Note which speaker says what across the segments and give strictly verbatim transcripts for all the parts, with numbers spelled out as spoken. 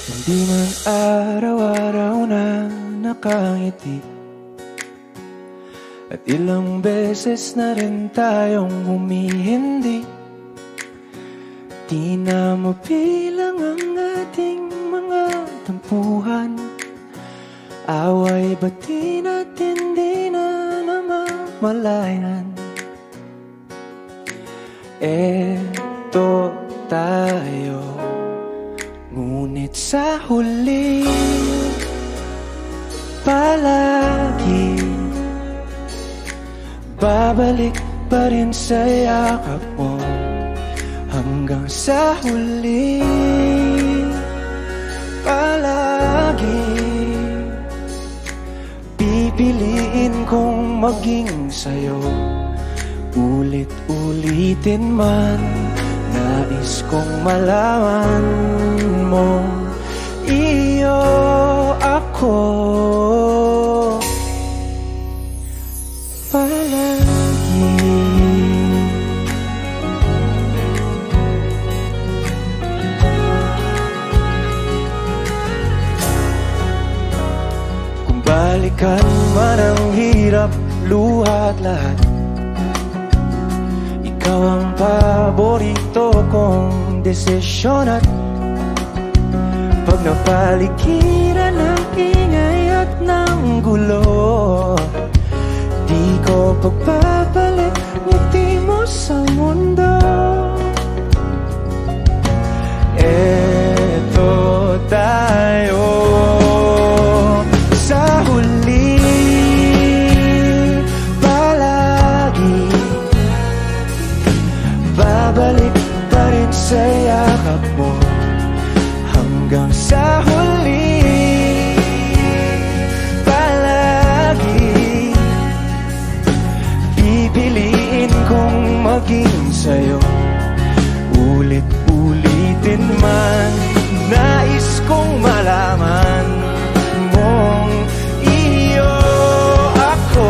Speaker 1: Hindi man araw-araw na nakangiti, at ilang beses na rin tayong humihindi. Di na mabilang ang ating mga tampuhan, away bati natin di na namamalayan. Eto tayo, ngunit sa huli palagi babalik pa rin sa yakap mo. Hanggang sa huli palagi pipiliin kong maging sa'yo. Ulit-ulitin man, nais kong malaman mo, iyo ako palagi. Kung balikan man ang hirap, luha at lahat, ikaw ang paborito kong desisyon. At pag napaligiran ng ingay at ng gulo, di ko pagbabalik ngiti mo sa mundo. Eto tayo sa huli palagi, babalik pa rin sa yakap mo. Hanggang sa huli palagi pipiliin kong maging sa'yo. Ulit-ulitin man, nais kong malaman mong iyo ako.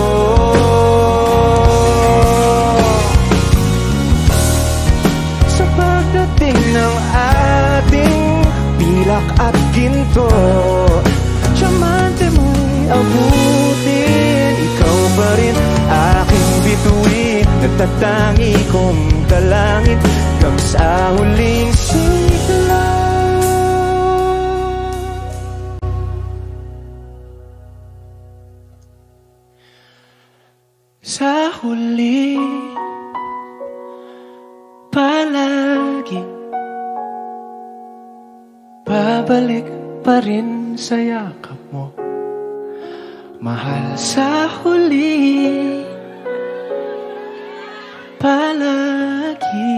Speaker 1: Sa pagdating ng ating pilak at ginto, diamante mo'y abutin, ikaw pa rin aking bituin. Nagtatangi kong dalangin hanggang sa huling sigla. Sa huli palagi babalik pa rin sa yakap mo, mahal. Sa huli palagi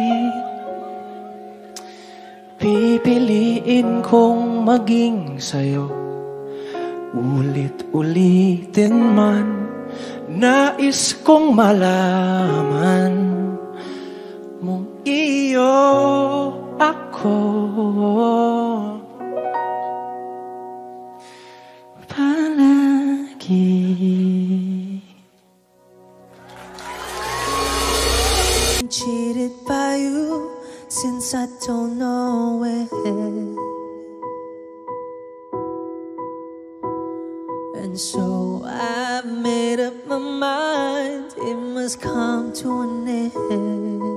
Speaker 1: pipiliin kong maging sa'yo. Ulit-ulitin man, nais kong malaman mong iyo ako palagi.
Speaker 2: Cheated by you since I don't know it, and so I've made up my mind it must come to an end.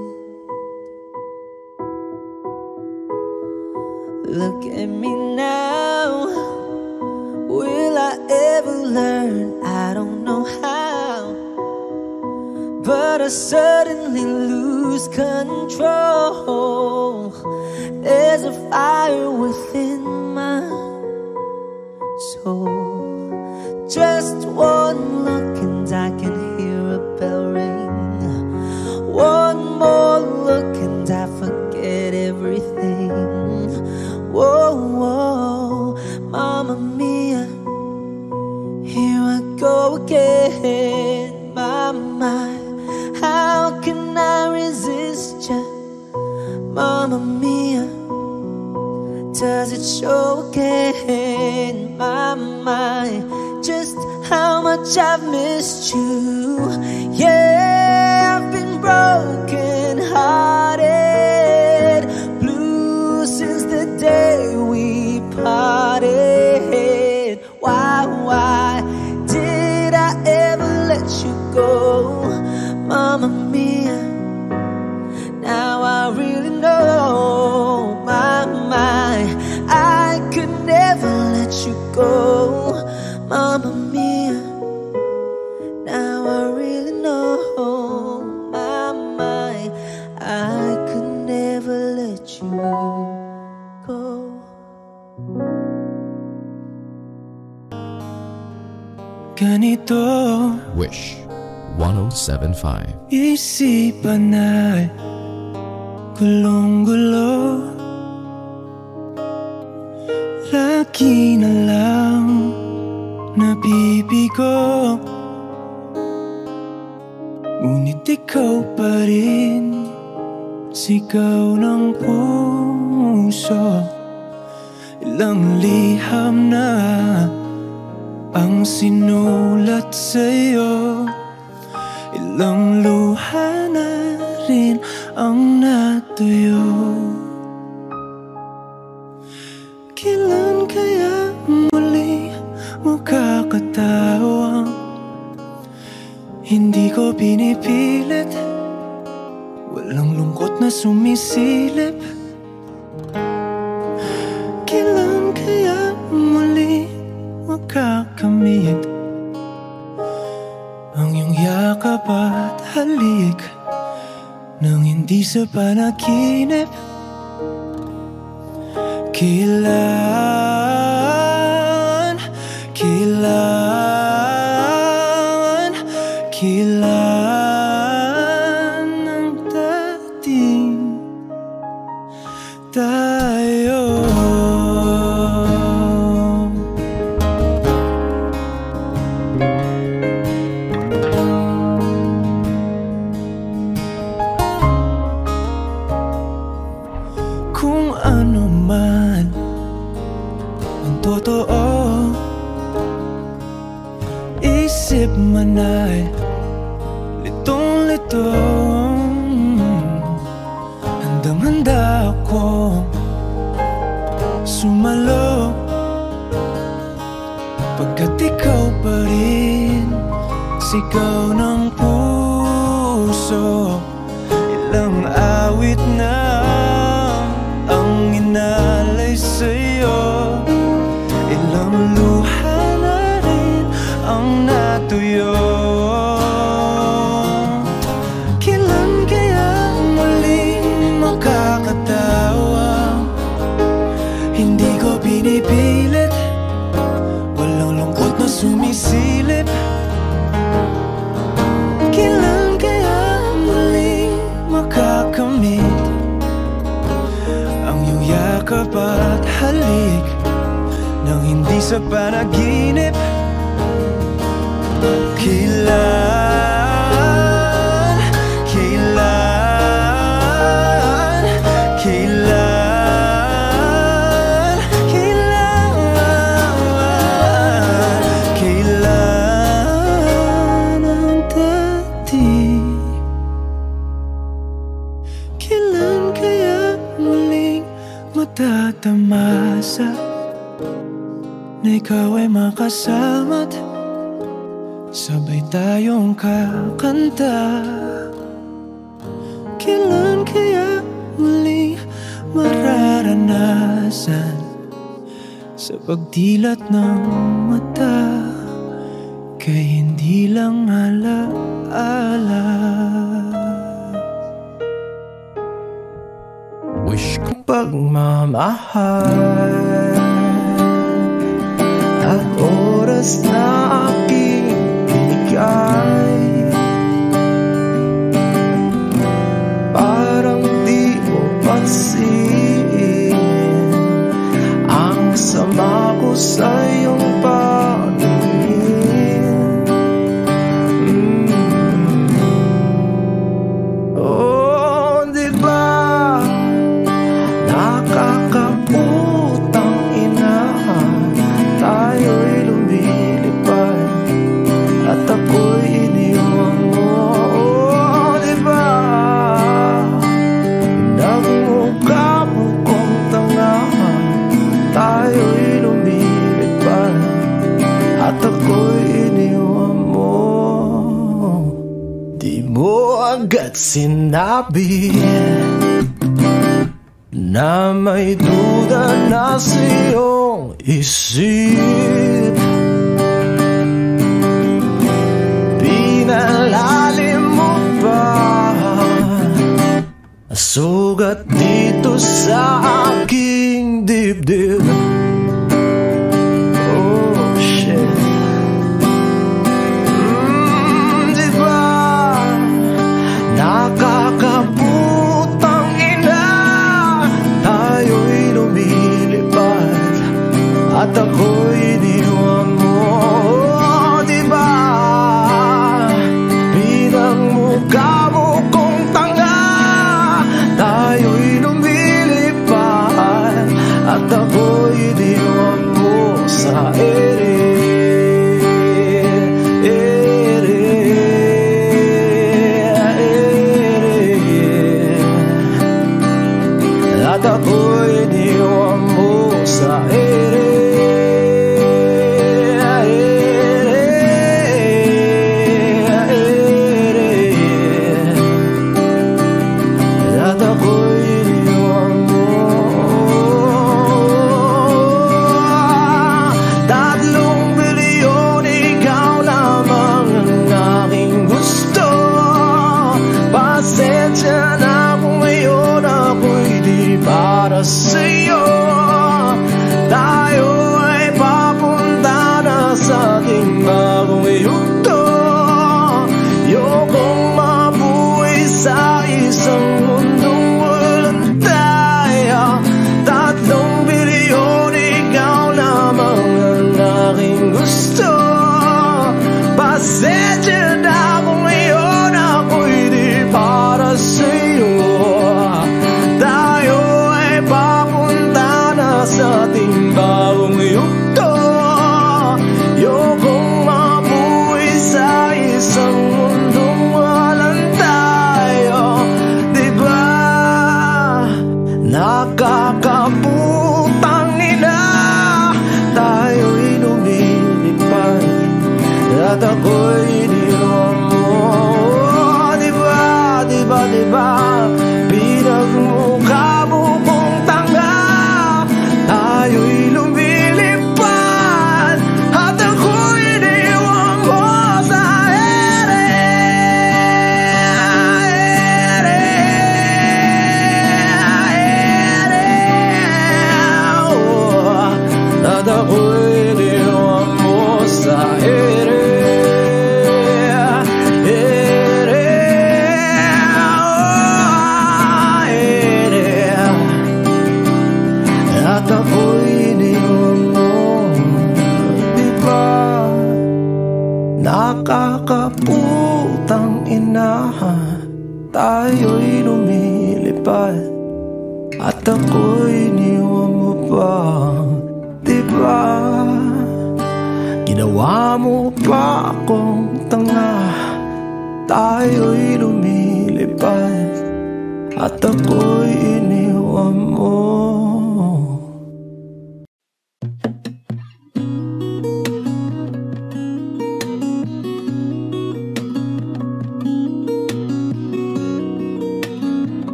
Speaker 2: Look at me now, will I ever learn? I don't know how, but I suddenly lose control. There's a fire within my soul. Just one look and I can hear a bell ring. One more look and I forget everything. Whoa, whoa, Mamma Mia, here I go again. My, my, how can I resist ya? Mamma Mia, does it show again? My, my, just how much I've missed you. Yeah, I've been broken hearted, blue since the day we go. Mamma mia, now I really know my mind, I could never let you go.
Speaker 1: Ganito
Speaker 3: Wish one oh seven point five.
Speaker 1: isipan ay gulong-gulo, lagi na lang nabibigo, ngunit ikaw pa rin, sigaw ng puso. Ilang liham na ang sinulat sa'yo, ilang luha na rin ang natuyo. Kailan kaya muli makakatawang hindi ko pinipilit, walang lungkot na sumisilip? Kailan kaya muli makakamit ang iyong yakap at halik nang hindi sa panaginip? Kailan, kailan, kailan ang dating tayo? Kung ano man ang totoo, isip man ay litong-lito, handang-handa akong sumalo, pagkat ikaw pa rin, sigaw ng puso. Ilang awit na ang inalay sa'yo, ilang luha na rin ang natuyo. Kailan kaya muling makakatawa, hindi ko pinipilit, walang lungkot na sumisilip. Kailan kaya muling makakamit ang iyong yakap at halik nang hindi sa panaginip? Kailan, kailan, kailan, kailan, kailan ang dating? Kailan kaya muling matatamasa na ikaw ay makasama't sabay tayong kakanta? Kailan kaya muling mararanasan sa pagdilat ng mata kay hindi lang alaala?
Speaker 3: Wish ko
Speaker 1: Pagmamahal at oras na aking binigay, parang di mo pansin ang sama ko sa iyong paningin. mm. Oh, di ba nakakaputang ina, tayo'y lumilipad at ako'y iniwan mo. Oh, diba nagmukha mo kong tanga, tayo'y lumilipad at ako'y iniwan mo. Di mo agad sinabi na may duda na sa iyong isip. Pinalalim mo pa sugat dito sa aking dibdib. Oh shit. mm, Diba nakakaputang ina, tayo'y lumilipad at ako'y iniwan mo. Oh, diba pinagmukha mo kong tanga, tayo'y lumilipad at ako'y iniwan mo sa ere. Ere, ere, at ako'y iniwan mo sa ere. Sa'yo, tayo ay papunta na sa ating bagong yugto. Yokong mabuhay sa isang mundong walang tayo. Tatlong bilyon, ikaw lamang ang aking gusto. Pasensya na kung ngayon ako'y di para sa'yo. Sa ating bagong yugto, yokong mabuhay sa isang mundong walang tayo. Diba nakakaputang ina, tayo'y lumilipad at ako'y iniwan mo. Diba, diba, diba pinagmukha mo kong tanga, tayo'y lumilipad at ako'y iniwan mo sa ere. Ere, ere, oh, at ako'y iniwan mo sa ere. Nakakaputang ina, tayo'y lumilipad at ako'y iniwan mo pa. Diba ginawa mo pa akong tanga, tayo'y lumilipad at ako'y iniwan mo.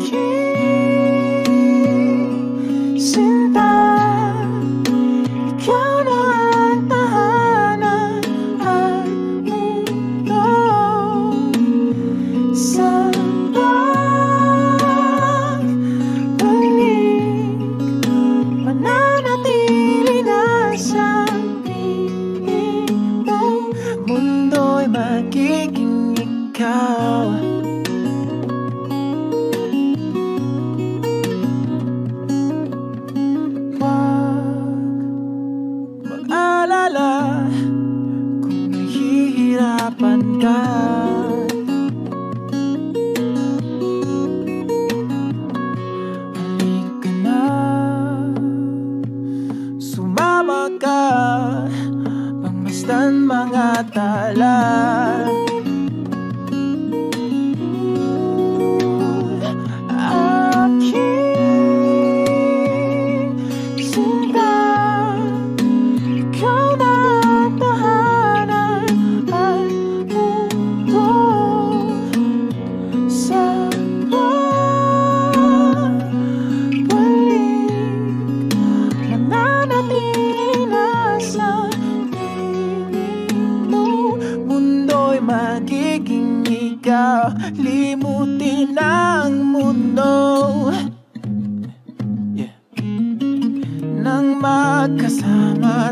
Speaker 2: Sinta, ikaw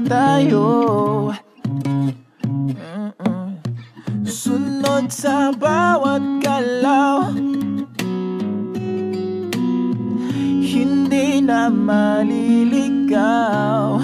Speaker 1: tayo. Mm-mm. Sunod sa bawat galaw, hindi na maliligaw.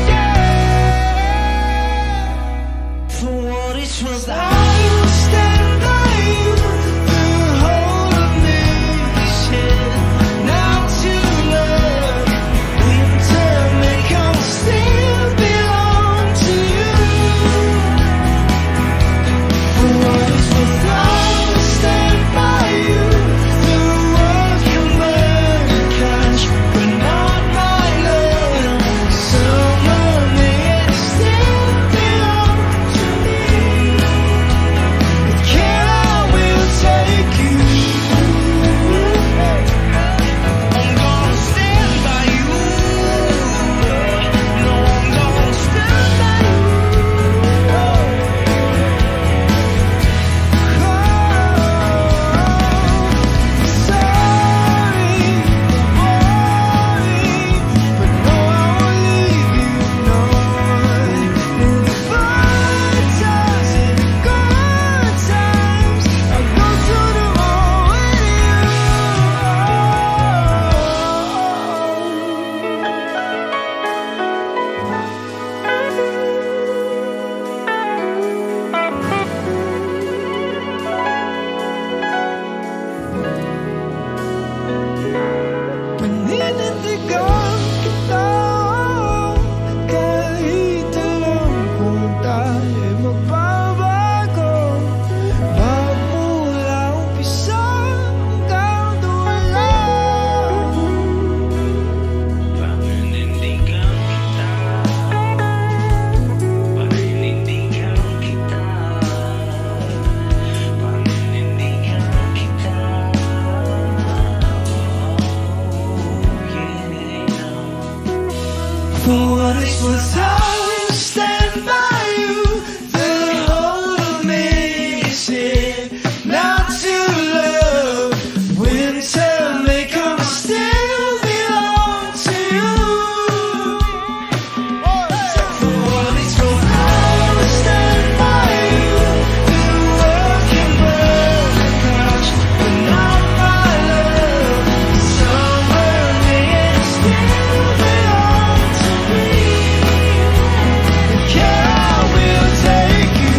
Speaker 1: For what it's worth, I will stand what it's worth, I will stand by you. The whole of me is here, not to love. Winter may come, I still belong to you. For what it's worth, I will stand by you. The world can burn and crash, but not my love. Somewhere may it still belong to me. Yeah, I will take you.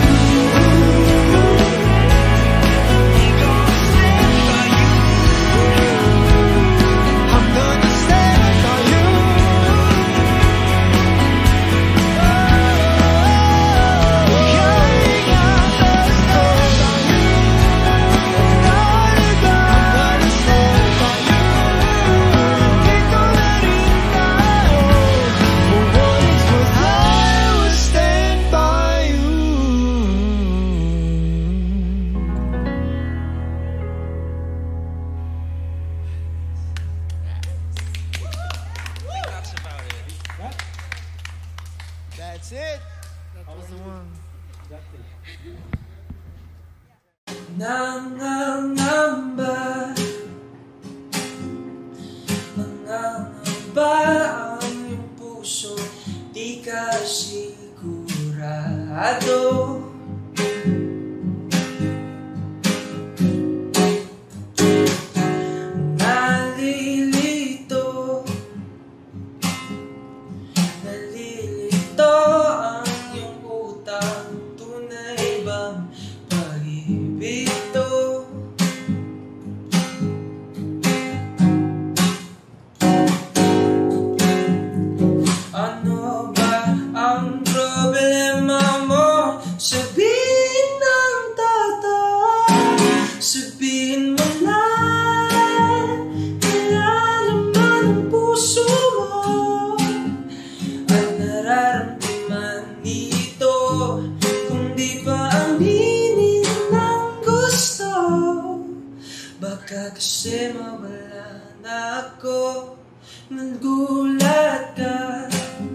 Speaker 1: I'm gonna stand by you. That's it. That was the one. Nangangamba, nangangamba ang iyong puso, di ka sigurado. Nalilito, nalilito ang iyong utang, tunay bang pag-ibig to? Ano ba ang problema mo? Sabihin ng totoo, sabihin mo na nilalaman ang puso mo at nararamdaman dito. Kung di pa aminin ng gusto, baka kasi mawala na ako. Nagulat ka,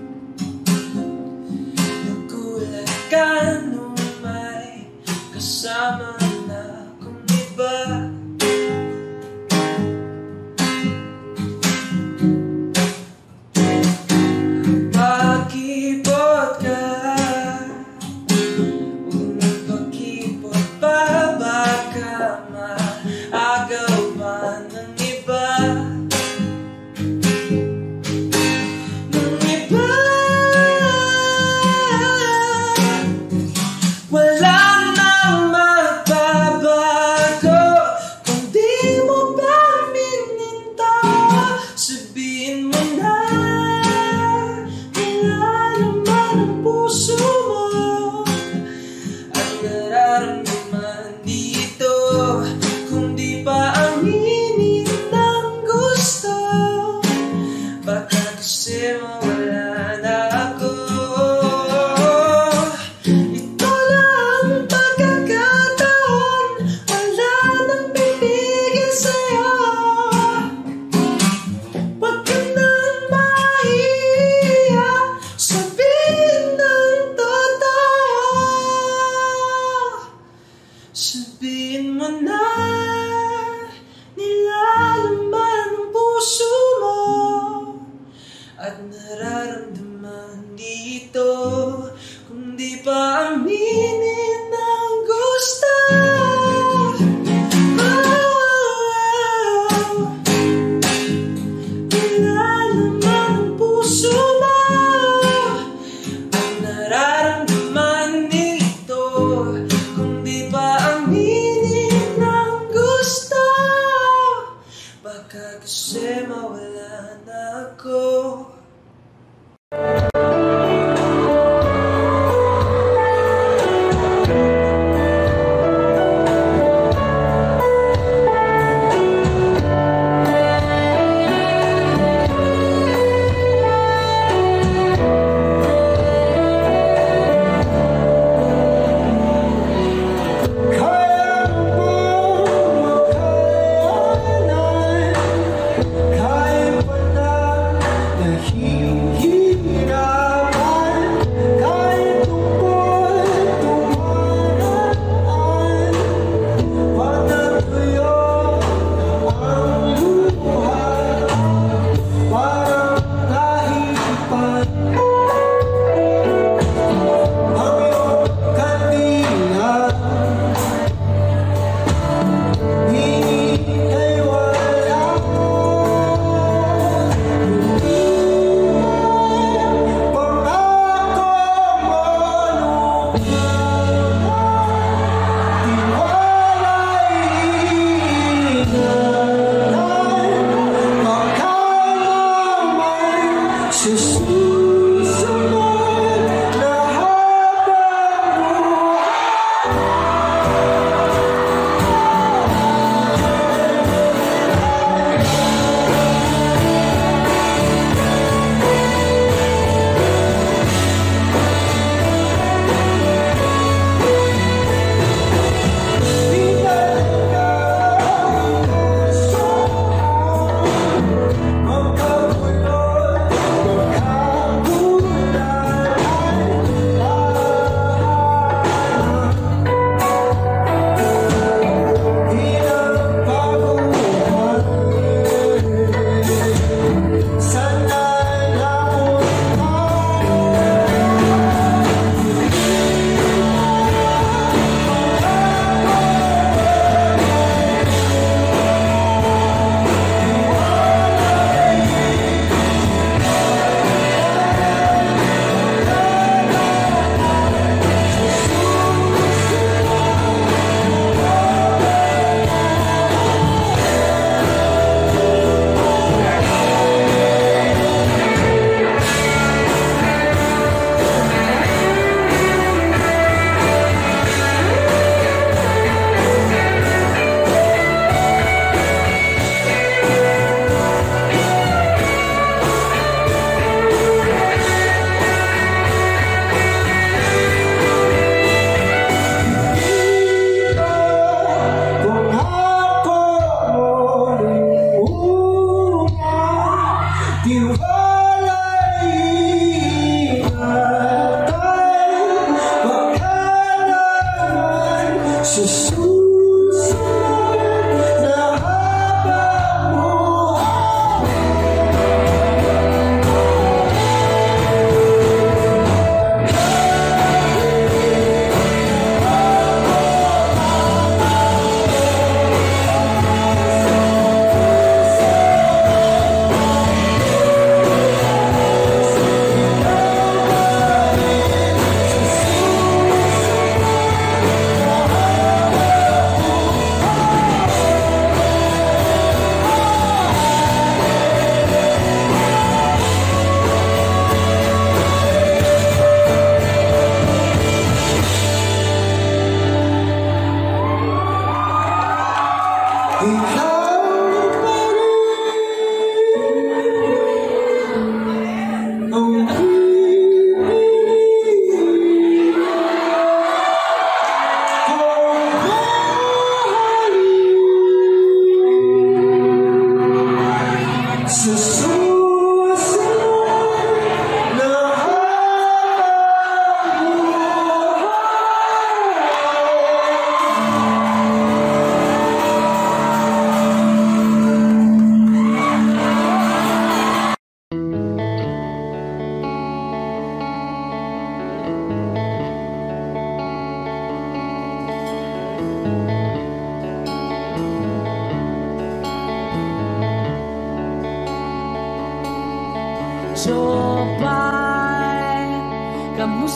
Speaker 1: nagulat ka nung may kasama na akong iba. Pakipot ka, huwag magpakipot pa, baka maagaw pa ng iba.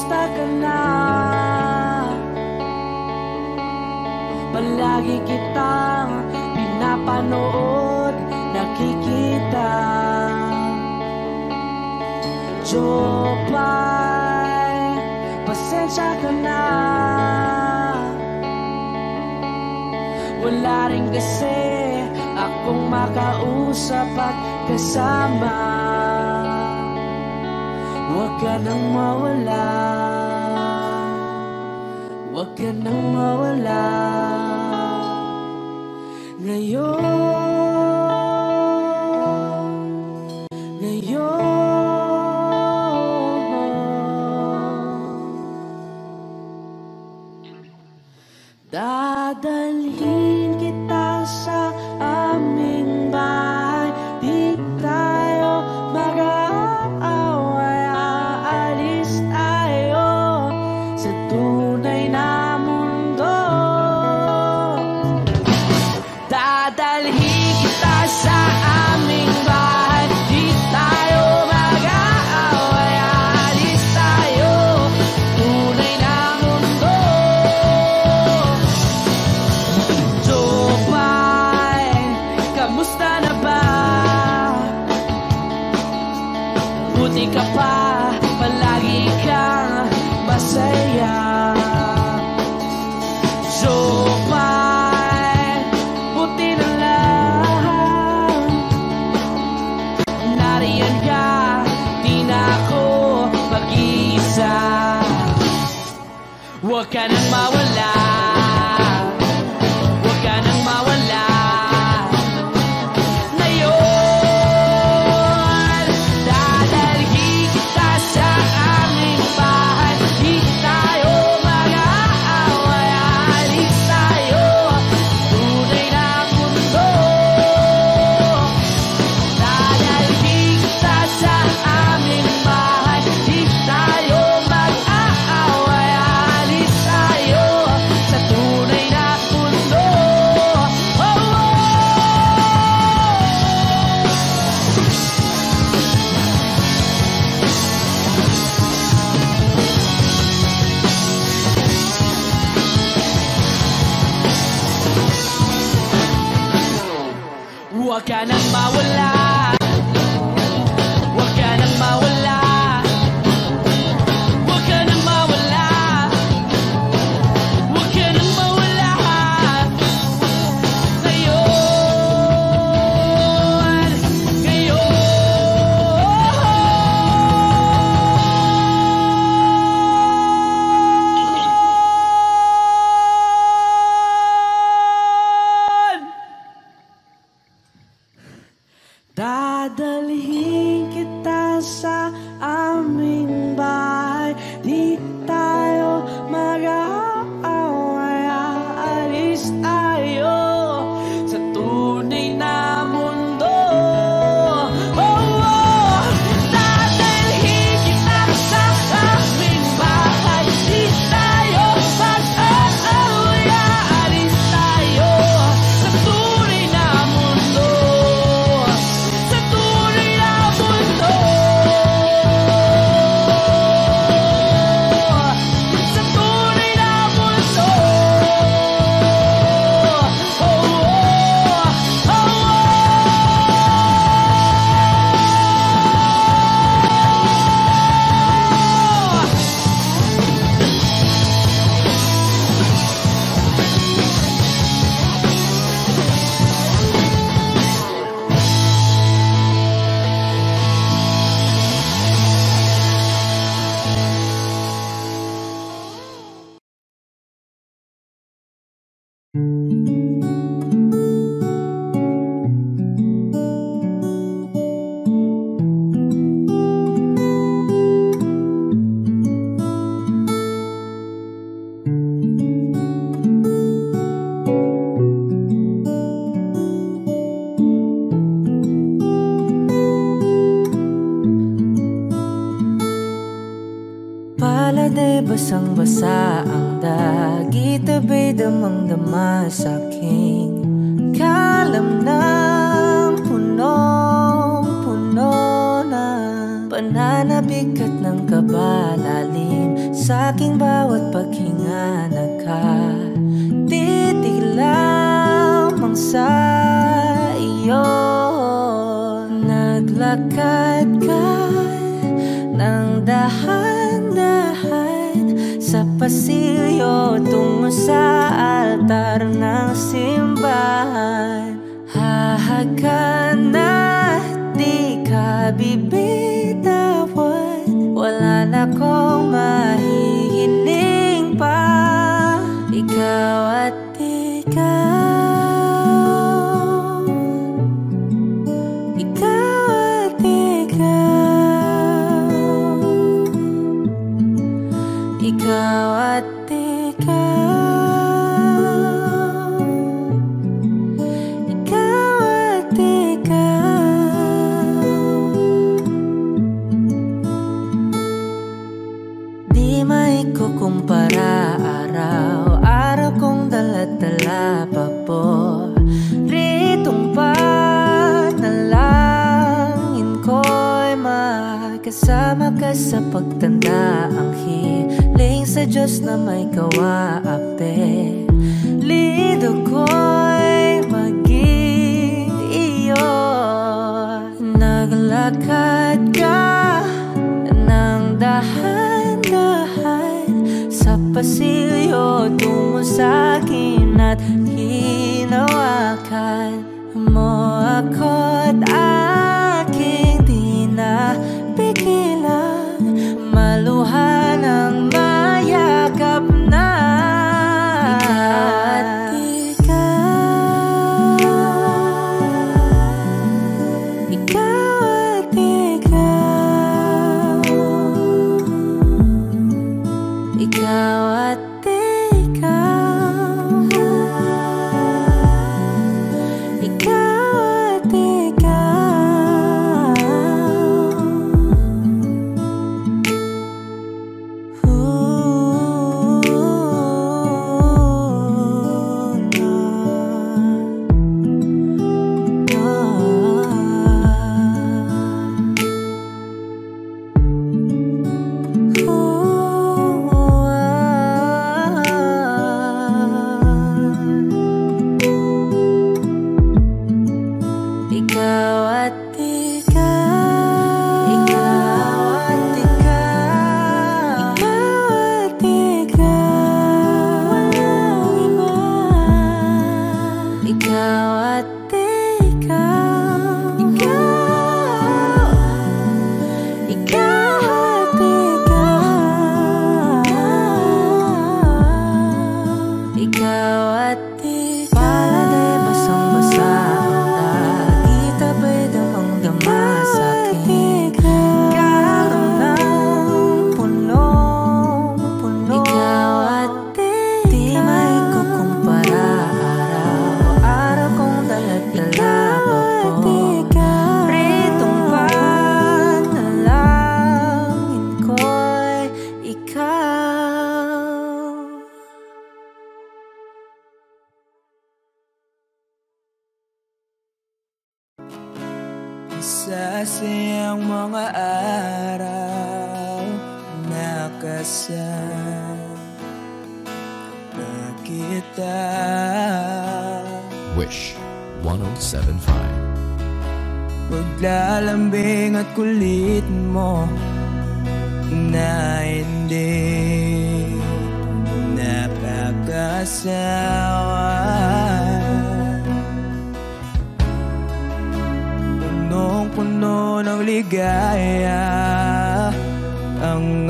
Speaker 4: kamusta ka na? Palagi kitang pinapanood, nakikita. Jopay, pasensya ka na. Wala rin kasi akong makausap at kasama. Huwag ka nang mawala, huwag ka nang mawala. Ngayon, ngayon dadalhin kita sa aming bahay. Di tayo mag-aaway, aalis tayo sa tunay na mundo. Dadalhin kita sa aming bahay. Di tayo mag-aaway, aalis tayo tunay na mundo. Jopay, kamusta na ba? Buti ka pa, palagi kang masaya. Jopay, buti na lang nariyan ka, di na ako mag-iisa. Huwag ka nang mawala, huwag ka nang mawala. Ngayon, dadalhin kita sa aming bahay. Di tayo mag-aaway, aalis tayo tunay na mundo. Dadalhin kita sa aming bahay. Di tayo mag-aaway, aalis tayo sa tunay na mundo. Oh, oh. Huwag ka nang mawala, huwag ka nang mawala, huwag ka nang mawala, huwag ka nang mawala. Ngayon, ngayon dadalhin kita sa aming bahay. Di tayo mag-aaway, aalis tayo sa tunay na mundo. Oh, oh. Dadalhin kita sa aming bahay. Di tayo mag-aaway, aalis tayo sa tunay na mundo. Sa tunay na mundo. Sa tunay na mundo. Oh, oh, oh, oh. Palade basang-basa ang dagit, abay damang-dama sa'king kalam ng punong-puno ng pananabigat ng kabalalim sa aking bawat paghinga. Nakatitig lamang sa iyo. Naglakad ka ng dahan-dahan sa pasilyo tungo sa altar ng simbahan. Hahagan at di ka bibitawan, wala na kong mahihiling pa. Ikaw at ikaw, ikaw at ikaw, ikaw at ikaw. Kumpara araw-araw kong dala-dala paboritong panalangin ko'y makasama ka sa pagtanda. Ang hiling sa Diyos na may kawaape, lido ko'y maging iyo. Naglakad ka ng dahan-dahan sa pasilyo tungo sa akin at hinawakan mo ako't aking di na pigilan, maluha ng mayakap na. Ikaw at ikaw, ikaw at ikaw, ikaw at ikaw. Ooh, no,
Speaker 1: sa siyang mga araw nakasama kita.
Speaker 3: Wish one oh seven point five.
Speaker 1: Paglalambing at kulit mo na hindi nakakasawa, punong-puno ng ligaya ang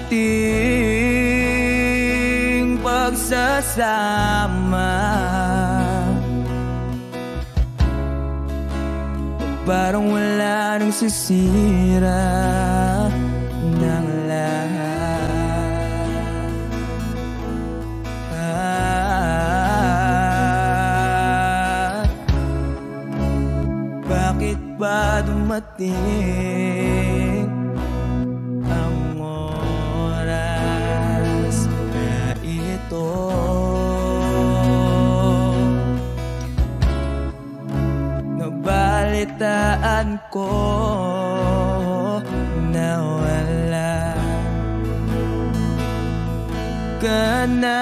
Speaker 1: ating pagsasama. Parang wala nang sisira ng lahat. Ah, bakit ba dumating ang oras na ito? Nabalitaan ko na
Speaker 4: ka na.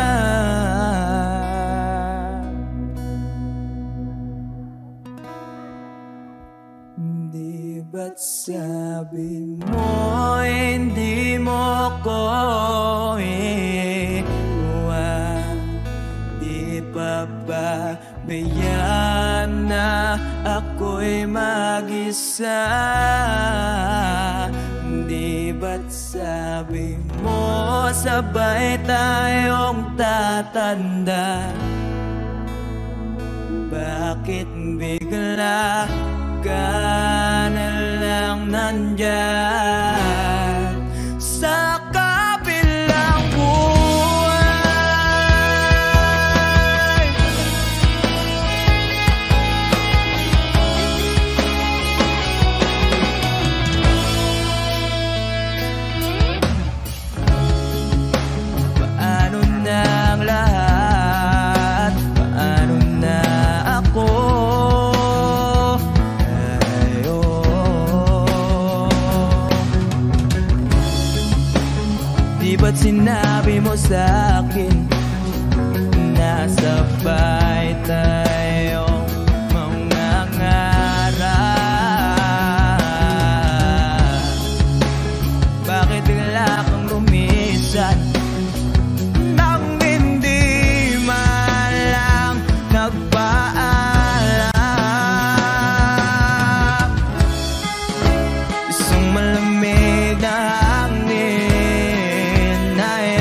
Speaker 4: Di ba't sabi mo hindi mo ko iwan? Di pa ba bayaan na ako'y mag-isa? Di ba't sabi mo sabay tayong tatanda? Bakit bigla ka na lang nandyan sa kabilang buhay? Paano na ang lahat? Paano na ako? Di ba't sinabi mo sa'kin na sabay tayong mangangarap? Bakit bigla kang lumisan nang hindi man lang nagpaalam? Isang malamig na hangin ay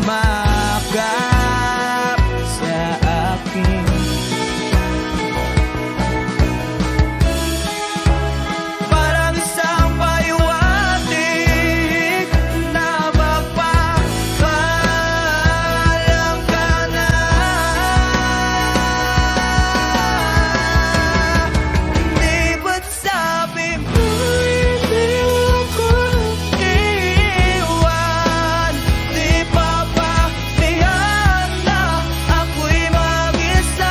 Speaker 4: umakap sa akin. Parang isang pahiwatig na magpapaalam ka na. Di ba't sabi mo hindi ako iwan? Di pa ba tiyan na ako'y mag-isa?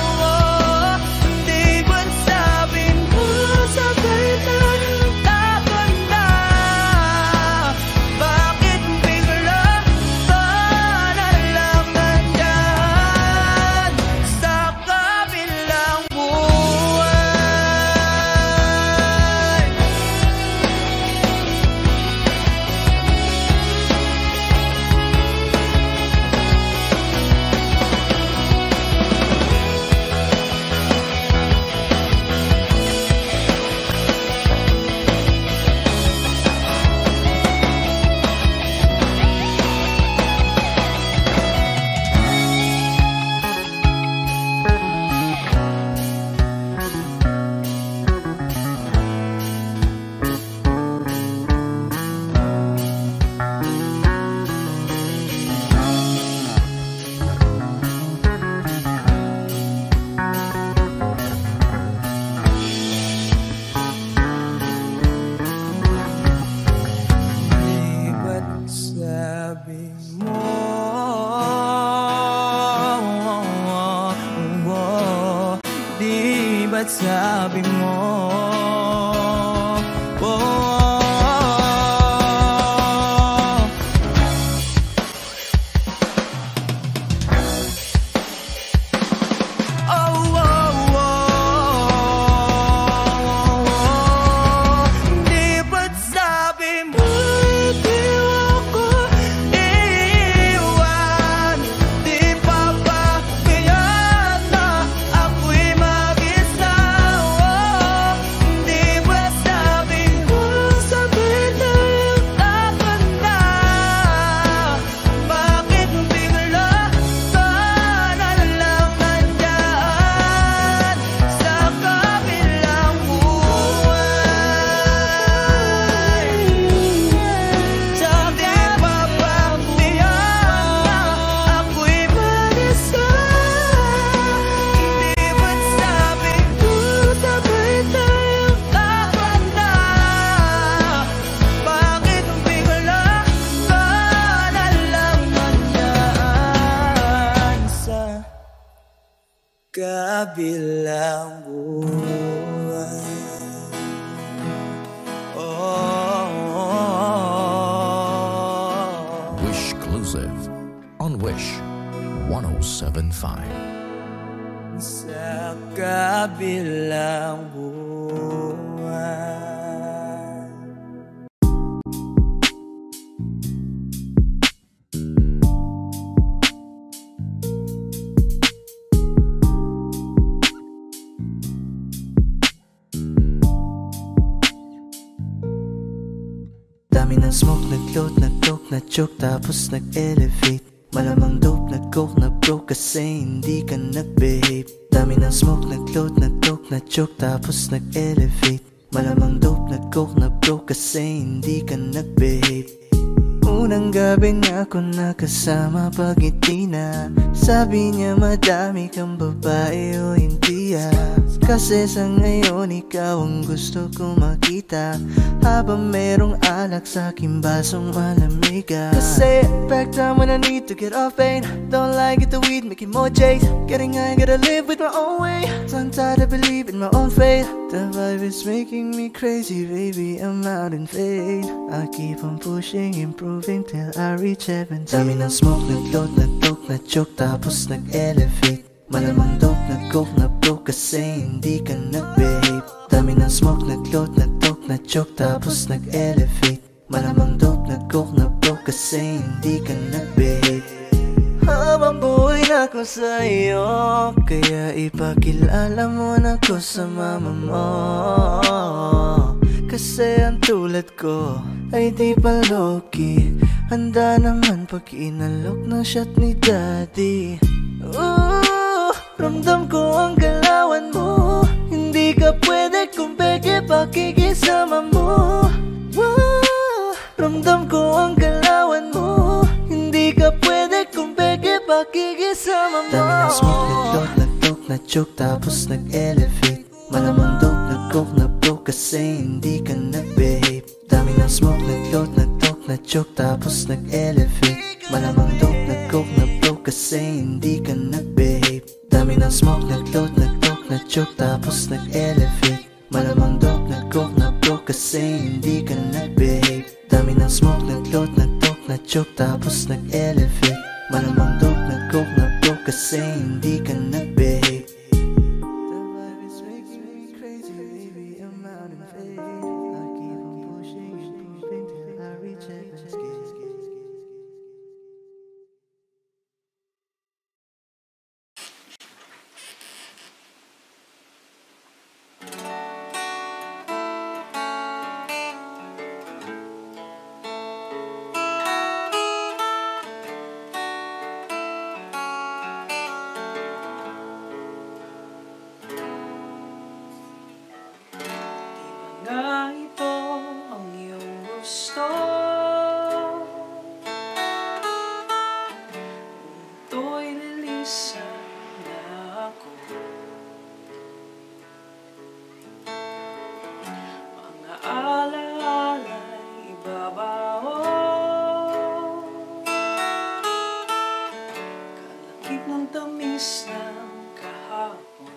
Speaker 4: Di ba't sabi mo sabay tayong tatanda? Bakit bigla ka na lang nandyan sa kabilang buhay? Di ba't sabi mo Di ba't sabi mo Di ba't sabi mo hindi ako iwan? Di pa ba tiyan na ako'y mag-isa? Di ba't sabi mo sabay tayong tatanda? Bakit bigla ka na lang nandyan sa kabilang buhay? Sabi pa bang tiyan na ako'y mag-isa? Di ba't sabi mo sabay tayong tatanda? Bakit bigla ka na lang nandyan sa kabilang buhay? Oh,
Speaker 3: Wish Exclusive. on Wish one oh seven point five.
Speaker 2: Sa kabilang buwan. Dami ng smoke, nag-load, nag-coke, na-choke, tapos nag-elevate. Malamang dope, nag-coke, na-broke kasi hindi ka nag-behave. Dami ng smoke, nag-load, nag-coke, na-choke, tapos nag-elevate. Malamang dope, nag-coke, na-broke kasi hindi ka nag-behave. Unang gabi na ako nakasama pag ngiti na. Sabi niya madami kang babae o hindi ah. Kasi sa ngayon ikaw ang gusto kong makita. Habang merong alak sa aking basong malamig ah. Kasi back time when I need to get off pain. Don't like it the weed, making more J's. Getting high, gotta live with my own way. Tongue tied to believe in my own fate. The vibe is making me crazy, baby, I'm out in fade. I keep on pushing, improving till I reach heaven. Dami ng smoke, nag-load, nag-coke, na-choke, tapos nag-elevate. Malamang dope, nag-coke, na-broke kasi hindi ka nag-behave. Dami ng smoke, nag-load, nag-coke, na-choke, tapos nag-elevate. Malamang dope, nag-coke, na-broke kasi hindi ka nag-behave. Habang buhay na ko sa'yo, kaya ipakilala mo na ko sa mama mo. Kasi ang tulad ko ay di pa low-key. Handa naman pag inalok ng shot ni daddy. Ooh, ramdam ko ang galawan mo. Hindi ka pwede kung peke pakikisama mo. Ooh, ramdam ko ang galawan mo. Hindi ka pwede kung peke pakikisama mo. Dami ng smoke, nag-load, nag-coke, na-choke, tapos nag-elevate. Malamang dope, nag-coke, na-broke kasi hindi ka nag-behave. Dami ng smoke, nag-load, nag-coke, na-choke, tapos nag-elevate. Malamang dope, nag-coke, na-broke kasi hindi ka nag-behave. Dami ng smoke, nag-load, nag-coke, na-choke, tapos nag-elevate. Malamang dope, nag-coke, na-broke kasi hindi ka nag-behave. Dami ng smoke, nag-load, nag-coke, na-choke, tapos nag-elevate. Malamang dope, nag-coke, na-broke kasi hindi ka nag-behave. The vibe is making me crazy, baby, I'm out in fade. I keep on pushing, improving till I reach heaven's gate.
Speaker 1: Na ito ang iyong gusto. Ito'y lilisan na ako. Mga alaala'y ibabaon. Kalakip ng tamis ng kahapon.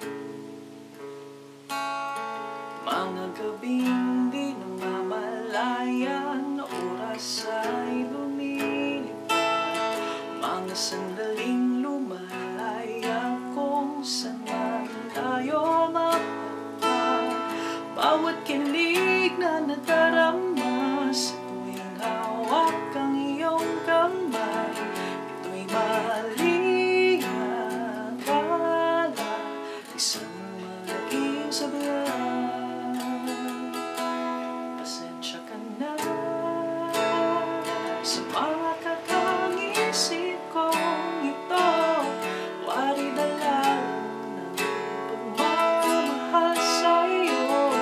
Speaker 1: Mga gabing di namamalayan na oras ay lumilipad. Mga sandaling lumalaya kung saan man tayo mapunta. Bawat kilig na nadarama sa tuwing hawak ang iyong kamay. Ito'y maliakala, isang malaking sabayan. Pasensya ka na sa mga kakangisip kong ito. Wari dala ng pagmamahal sa'yo.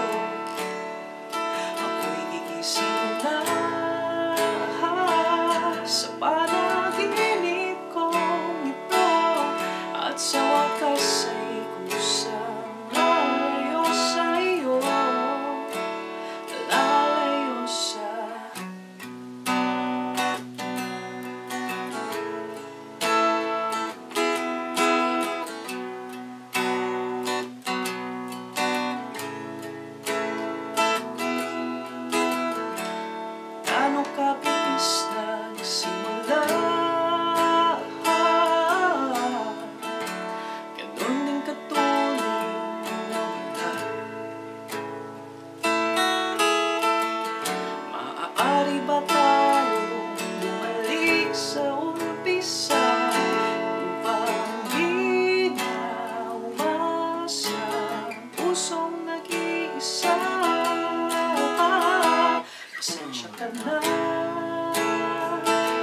Speaker 1: Ako'y gigising na sa panaginip kong ito. At sa wakas ay kusang lalayo sa'yo. Lalayo sa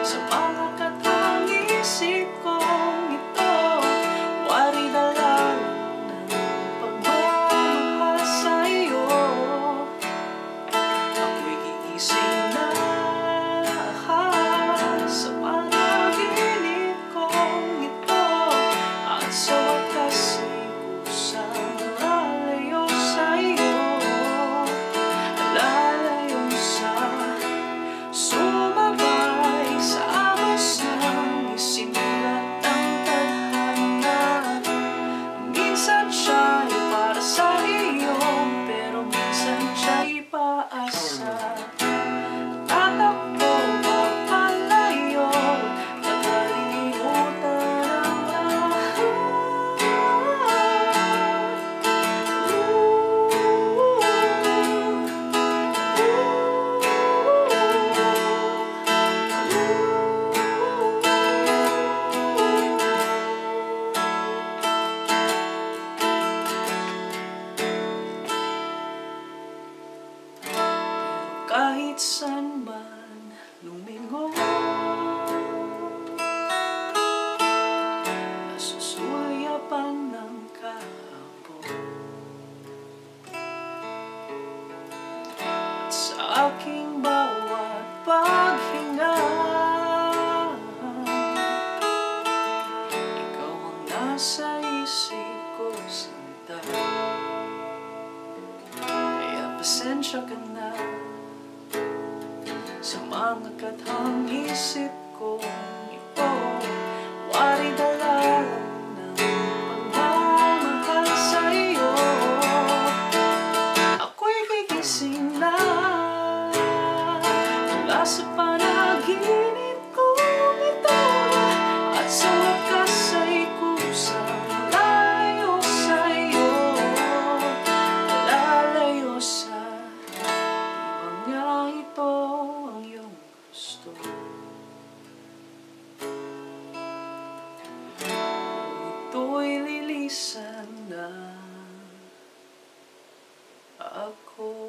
Speaker 1: sa mga katang-isip kong ito. Wari na lang ng pagmamahal sa'yo. Ako'y gigising na sa panaginip kong ito, at sa wakas ay kusang lalayo sa'yo, lalayo sa sumabay sa ahos ng isinulat ang tadhana. Minsan siya'y para sa iyo, pero minsan siya'y paasa. Tatakbo ka palayo, nakalimutan ang lahat. Kahit saan man lumingon, nasusulayapan ng kahapon, at sa aking bawat paghinga, ikaw ang nasa isip ko, sinta. Kaya pasensya ka na sa mga katang-isip kong ito. Wari dala ng pagmamahal sa'yo. Ako'y gigising na mula sa panaginip kong ito, at sa wakas ay kusang lalayo sa'yo, lalayo sa ibang nga ito ang iyong gusto. Ito'y lilisan na ako.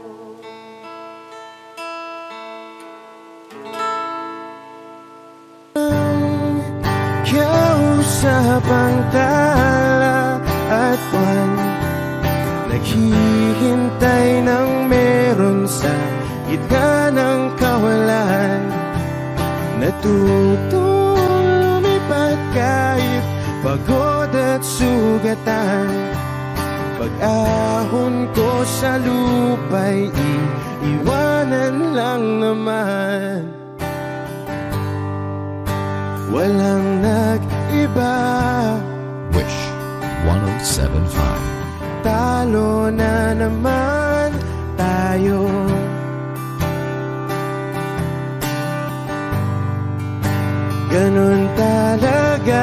Speaker 5: Kausap ang tala at buwan, naghihintay ng meron sa gitna ng kawalan. Natutong lumipad kahit pagod at sugatan. Pag-ahon ko sa lupa'y iiwanan lang naman. Walang nag-iba,
Speaker 3: Wish one oh seven point five.
Speaker 5: talo na naman tayo. Ganun talaga,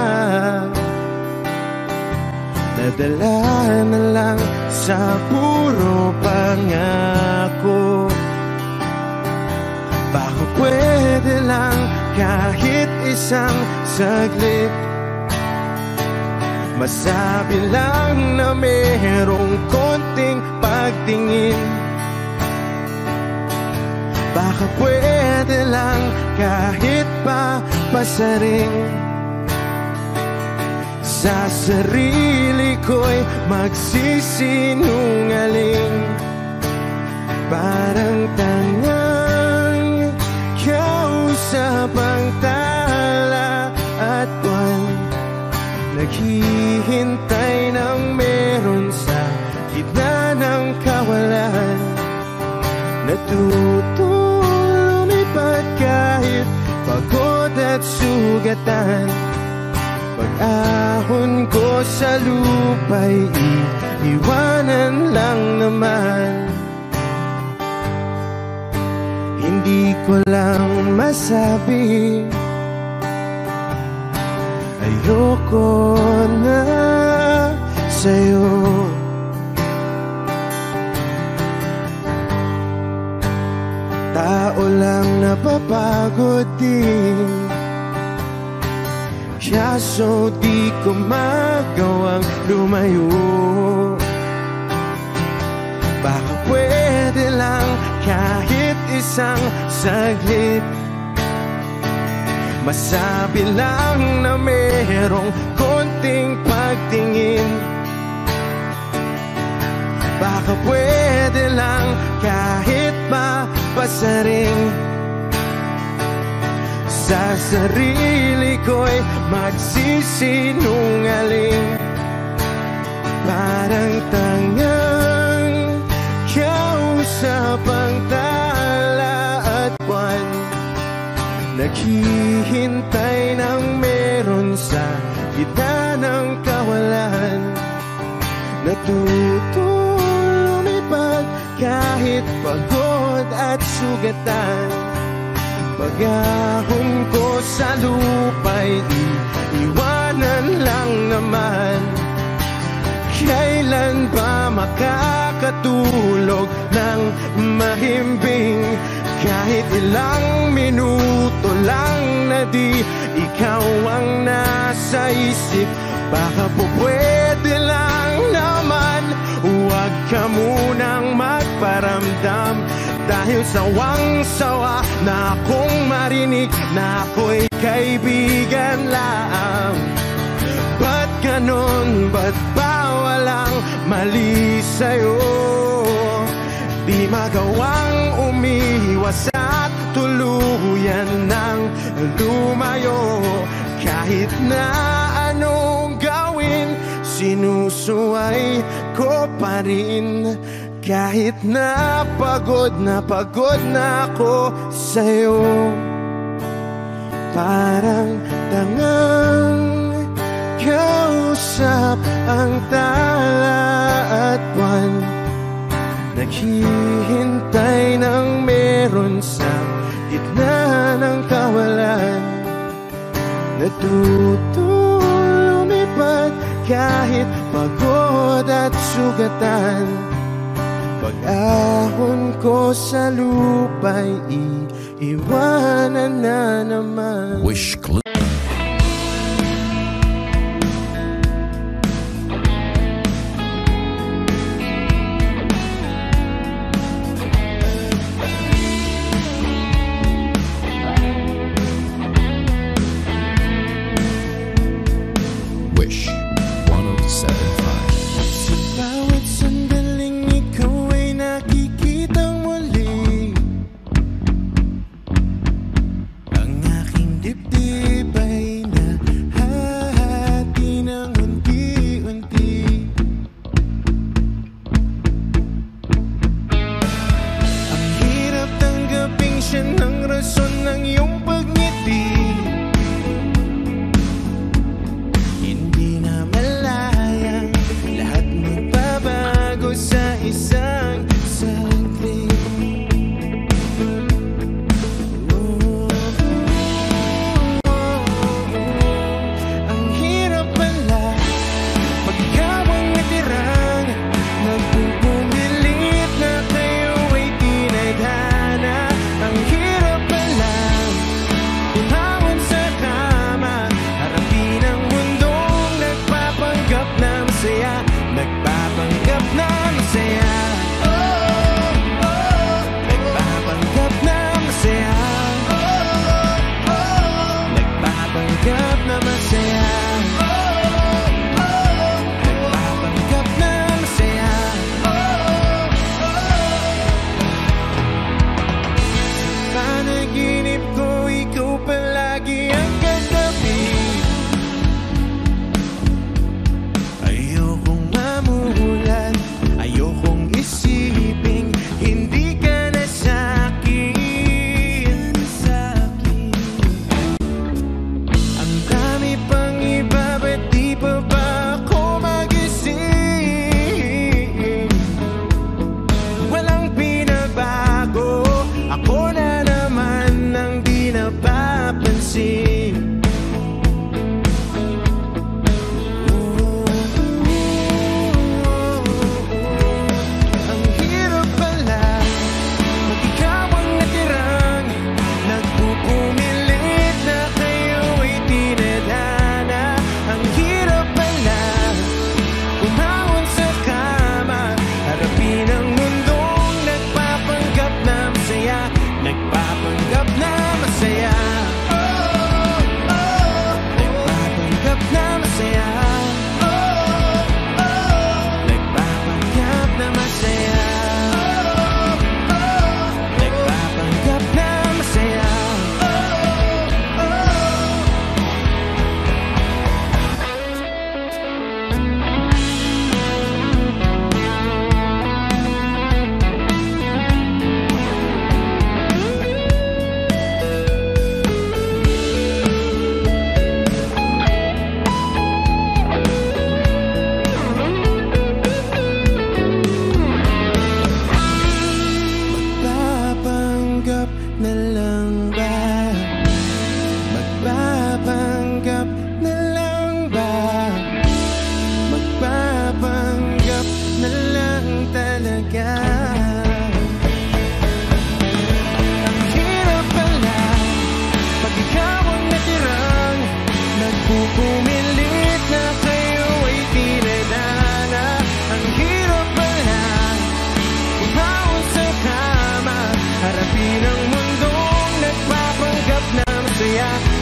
Speaker 5: nadala na lang sa puro pangako. Baka pwede lang kahit isang saglit, masabi lang na merong konting pagtingin. Baka pwede lang kahit pa pasaring, sa sarili ko'y magsisinungaling. Parang tangang kausap ang tala at buwan, naghihintay ng meron sa gitna ng kawalan. Natutong lumipad kahit pagod at sugatan. Pag-ahon ko sa lupa'y iiwanan lang naman. Hindi ko lang masabi, ayoko na sa'yo. Tao lang napapagod din, kaso di ko magawang lumayo. Baka pwede lang kahit isang saglit, masabi lang na merong konting pagtingin. Baka pwede lang kahit mapasaring. Sa sarili ko'y magsisinungaling. Parang tangang kausap ang tala at buwan, naghihintay ng meron sa gitna ng kawalan. Natuto lumipad kahit pagod at sugatan. Pag-ahon ko sa lupa'y iiwanan lang naman. Kailan ba makakatulog ng mahimbing? Kahit ilang minuto lang na di ikaw ang nasa isip. Baka po pwede lang naman, huwag ka munang magparamdam. Dahil sawang-sawa na akong marinig na ako'y kaibigan lang. Ba't ganon? Ba't ba walang mali sa'yo? Di magawang umiwas at tuluyan ng lumayo. Kahit na anong gawin, sinusuway ko pa rin. Kahit na pagod na pagod na ako sa'yo. Parang tangang kausap ang tala at buwan, naghihintay ng meron sa gitna ng kawalan. Natuto lumipad kahit pagod at sugatan. Pag-ahon ko sa lupa'y iiwanan na naman.
Speaker 3: Wish Clue. Wish one oh seven five.
Speaker 5: Bawat sandaling ikaw ay nakikitang muli. Ang aking dibdib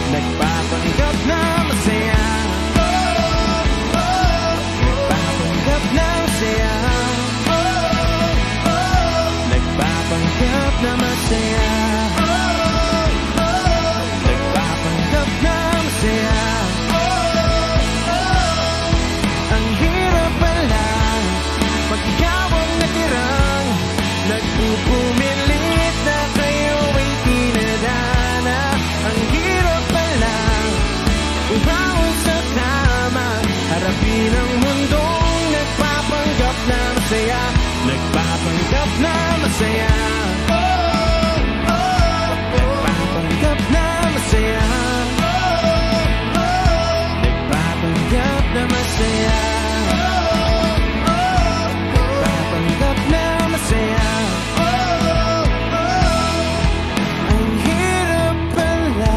Speaker 1: Nagpapanggap na masaya, nagpapanggap na masaya, nagpapanggap na masaya, nagpapanggap na masaya. Ang hirap pala pag ikaw ang natirang nagpupumilit na kayo ay tinadhana. Ang hirap pala umawag sa tama, harapin ang mundong nagpapanggap na masaya, nagpapanggap na masaya, nagpapanggap na masaya, nagpapanggap na masaya, nagpapanggap na masaya. Ang hirap pala.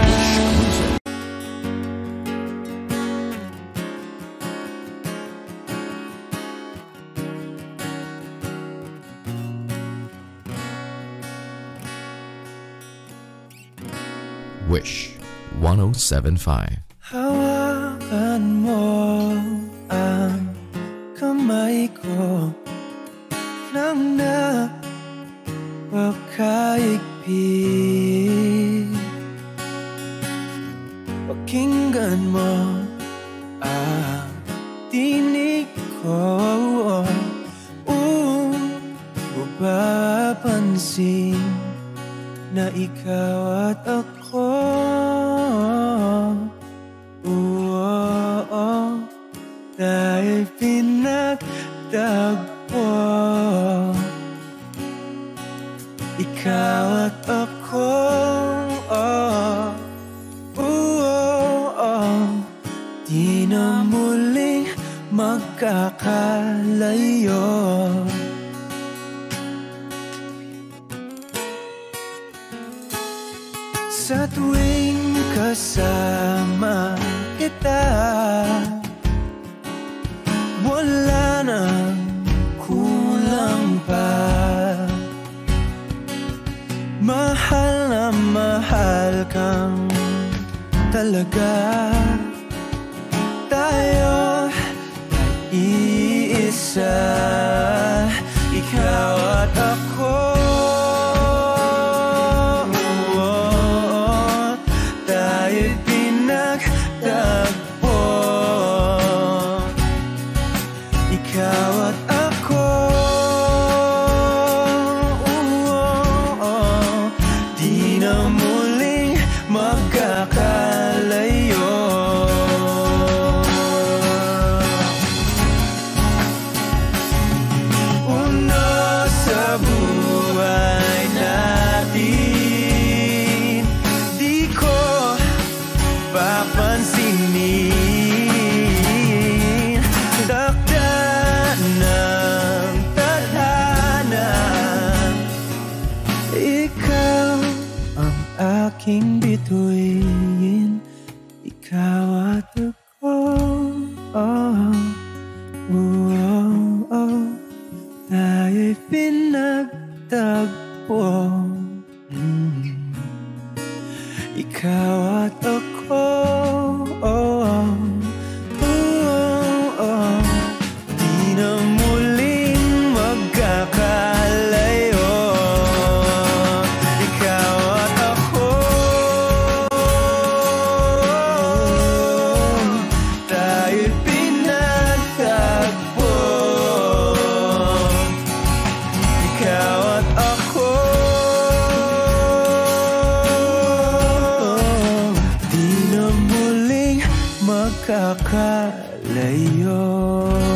Speaker 3: Wish one oh seven point five.
Speaker 2: Hawakan mo ang kamay ko nang napakaigpit. Pakinggan mo ang tinig ko, uh, mapapansin na ikaw at ako, uh, dahil pinagtagpo. Ikaw at ako, oh, oh, oh, di na muling magkakalayo. Sa tuwing kasama kita, wala nang kulang pa. Mahal na mahal kang talaga. Tayo ay iisa, ikaw at ako. Tayo'y pinagtagpo, ikaw at ako. Di na muling magkakalayo. Uno sa buhay natin, di ko papansinin. Takda ng tadhana, ikaw ang aking bituin, ikaw at ako, oh, oh, oh, tayo'y pinagtagpo. mm. Ikaw at ako, oh, oh, oh, oh, di na muling magkakalayo. Ikaw at ako, tayo'y pinagtagpo. Ikaw at ako, di na muling magkakalayo.